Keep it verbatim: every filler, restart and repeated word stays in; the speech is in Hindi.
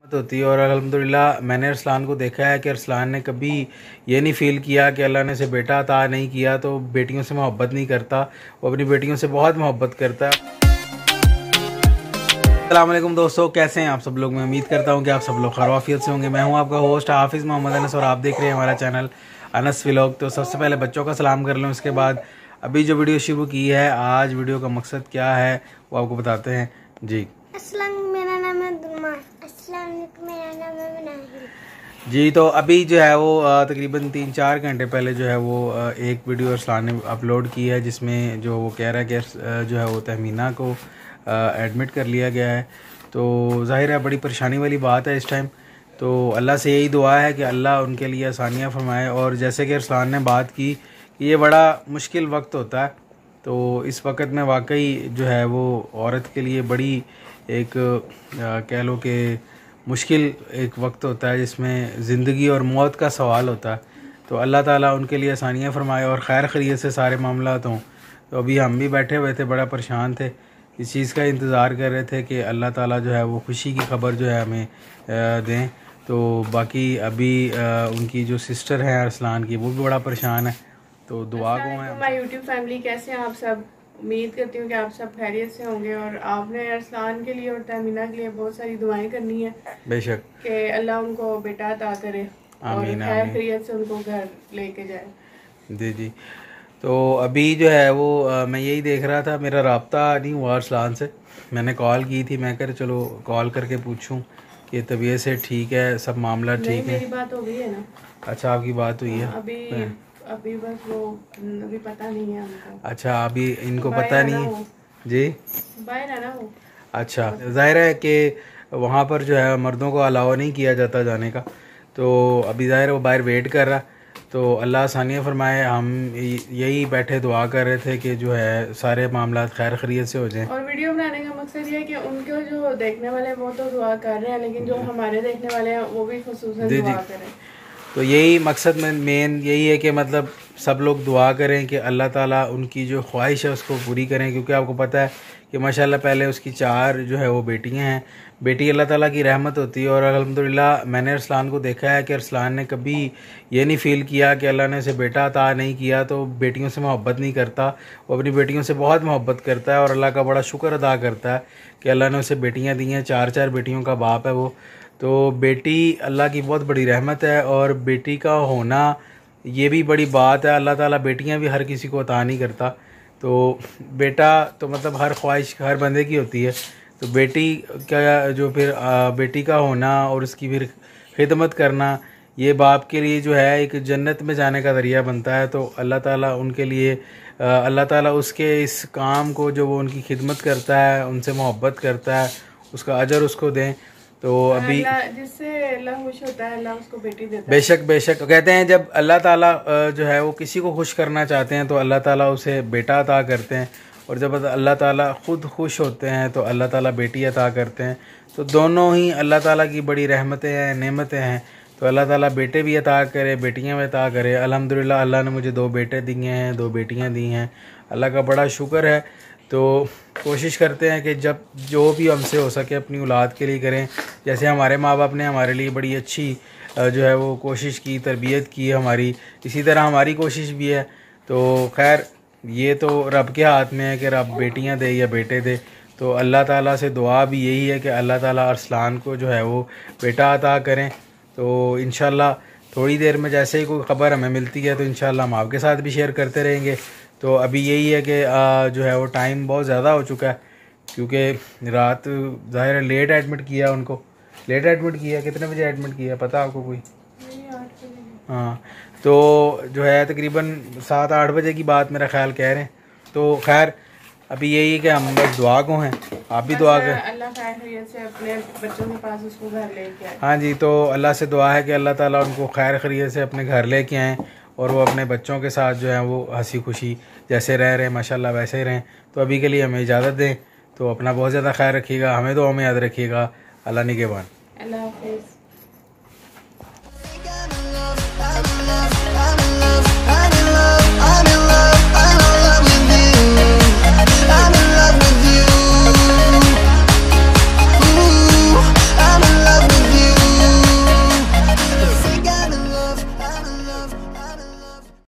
होती है। और अल्हम्दुलिल्लाह मैंने अरसलान को देखा है कि अरसलान ने कभी ये नहीं फ़ील किया कि अल्लाह ने उसे बेटा अता नहीं किया तो बेटियों से मोहब्बत नहीं करता। वो अपनी बेटियों से बहुत मोहब्बत करता है। अस्सलाम वालेकुम दोस्तों, कैसे हैं आप सब लोग। मैं उम्मीद करता हूं कि आप सब लोग खैरियत से होंगे। मैं हूं आपका होस्ट हाफिज़ मोहम्मद अनस और आप देख रहे हैं हमारा चैनल अनस व्लॉग। तो सबसे पहले बच्चों का सलाम कर लूँ, उसके बाद अभी जो वीडियो शुरू की है, आज वीडियो का मकसद क्या है वो आपको बताते हैं। जी अस्सलाम, मेरा नाम है दुमा। अस्सलाम वालेकुम, मेरा नाम है मनाहिल। जी तो अभी जो है वो तकरीबन तीन चार घंटे पहले जो है वो आ, एक वीडियो अरसलान ने अपलोड की है, जिसमें जो वो कह रहा है कि आ, जो है वो तहमीना को एडमिट कर लिया गया है। तो ज़ाहिर है बड़ी परेशानी वाली बात है इस टाइम। तो अल्लाह से यही दुआ है कि अल्लाह उनके लिए आसानियाँ फरमाए। और जैसे कि अरसलान ने बात की कि ये बड़ा मुश्किल वक्त होता है, तो इस वक्त में वाकई जो है वो औरत के लिए बड़ी एक कह लो कि मुश्किल एक वक्त होता है, जिसमें ज़िंदगी और मौत का सवाल होता है। तो अल्लाह ताला उनके लिए आसानियाँ फरमाए और खैर खैरियत से सारे मामलात हों। तो अभी हम भी बैठे हुए थे, बड़ा परेशान थे, इस चीज़ का इंतज़ार कर रहे थे कि अल्लाह ताला जो है वो खुशी की खबर जो है हमें दें। तो बाकी अभी उनकी जो सिस्टर है अरसलान की, वो भी बड़ा परेशान है। तो दुआ को है। माय यूट्यूब फैमिली, कैसे हैं आप सब। उम्मीद करती हूँ कि आप सब खैरियत से होंगे और आपने अरसलान के लिए और तहमीना के लिए बहुत सारी दुआएं करनी है। बेशक कि अल्लाह उनको बेटा अता करे और खैर खैरियत से उनको घर लेके जाए। जी जी तो अभी जो है वो आ, मैं यही देख रहा था, मेरा राब्ता नहीं हुआ अरसलान से। मैंने कॉल की थी, मैं कर चलो कॉल करके पूछूं कि तबीयत से ठीक है, सब मामला ठीक है। मेरी बात हो गई है ना। अच्छा, आपकी बात हुई है। अभी अभी बस वो अभी पता नहीं है हमको। अच्छा, अभी इनको पता नहीं है जी, बाहर है ना वो। अच्छा, जाहिर है कि वहाँ पर जो है मर्दों को अलाउ नहीं किया जाता जाने का। तो अभी जाहिर है वो बाहर वेट कर रहा। तो अल्लाह आसानियाँ फरमाए। हम यही बैठे दुआ कर रहे थे कि जो है सारे मामला खैर खैरियत से हो जाएं। और वीडियो बनाने का मकसद ये है कि उनके जो देखने वाले हैं वो तो दुआ कर रहे हैं, लेकिन जो हमारे देखने वाले हैं वो भी खुसूसन दुआ करें। तो यही मकसद में मेन यही है कि मतलब सब लोग दुआ करें कि अल्लाह ताला उनकी जो ख्वाहिश है उसको पूरी करें। क्योंकि आपको पता है कि माशाल्लाह पहले उसकी चार जो है वो बेटियां हैं। बेटी अल्लाह ताला की रहमत होती है। और अल्हम्दुलिल्लाह मैंने अरसलान को देखा है कि अरसलान ने कभी ये नहीं फ़ील किया कि अल्लाह ने उसे बेटा अता नहीं किया तो बेटियों से मोहब्बत नहीं करता। वो अपनी बेटियों से बहुत मोहब्बत करता है और अल्लाह का बड़ा शुक्र अदा करता है कि अल्लाह ने उसे बेटियाँ दी हैं। चार चार बेटियों का बाप है वो। तो बेटी अल्लाह की बहुत बड़ी रहमत है और बेटी का होना ये भी बड़ी बात है। अल्लाह ताला बेटियां भी हर किसी को अता नहीं करता। तो बेटा तो मतलब हर ख्वाहिश हर बंदे की होती है। तो बेटी का जो फिर बेटी का होना और उसकी फिर खिदमत करना, ये बाप के लिए जो है एक जन्नत में जाने का ज़रिया बनता है। तो अल्लाह ताला उनके लिए अल्लाह ताला उसके इस काम को जो वो उनकी खिदमत करता है, उनसे मोहब्बत करता है, उसका अजर उसको दें। तो अभी जिससे अल्लाह खुश होता है अल्लाह उसको बेटी देता है। बेशक बेशक कहते हैं जब अल्लाह ताला जो है वो किसी को खुश करना चाहते हैं तो अल्लाह ताला उसे बेटा अता करते हैं। और जब अल्लाह ताला ख़ुद खुश होते हैं तो अल्लाह ताला बेटी अता करते हैं। तो दोनों ही अल्लाह ताला की बड़ी रहमतें हैं, नेमतें हैं। तो अल्लाह ताला बेटे भी अता करे, बेटियां भी अता करे। अल्हम्दुलिल्लाह अल्लाह ने मुझे दो बेटे दिए हैं, दो बेटियां दी हैं। अल्लाह का बड़ा शुक्र है। तो कोशिश करते हैं कि जब जो भी हमसे हो सके अपनी औलाद के लिए करें। जैसे हमारे माँ बाप ने हमारे लिए बड़ी अच्छी जो है वो कोशिश की, तरबियत की हमारी, इसी तरह हमारी कोशिश भी है। तो खैर ये तो रब के हाथ में है कि रब बेटियां दे या बेटे दे। तो अल्लाह ताला से दुआ भी यही है कि अल्लाह ताला अरसलान को जो है वो बेटा अता करें। तो इंशाल्लाह थोड़ी देर में जैसे ही कोई ख़बर हमें मिलती है तो इंशाल्लाह हम आपके साथ भी शेयर करते रहेंगे। तो अभी यही है कि जो है वो टाइम बहुत ज़्यादा हो चुका है, क्योंकि रात ज़ाहिर है लेट एडमिट किया उनको। लेट एडमिट किया, कितने बजे एडमिट किया पता आपको कोई? हाँ, तो जो है तकरीबन सात आठ बजे की बात मेरा ख्याल कह रहे हैं। तो खैर अभी यही है कि हम बस दुआ को हैं, आप भी दुआ करें अल्लाह खैर से अपने बच्चों के पास उसको घर लेके आए। हाँ जी, तो अल्लाह से दुआ है कि अल्लाह ताला उनको खैर खैरियत से अपने घर लेके आएँ और वो अपने बच्चों के साथ जो है वो हंसी खुशी जैसे रह रहे हैं माशाल्लाह वैसे ही रहें। तो अभी के लिए हमें इजाज़त दें। तो अपना बहुत ज़्यादा ख्याल रखिएगा, हमें तो हमें याद रखिएगा। अल्लाह निगहबान। अल्लाह हाफ़िज़।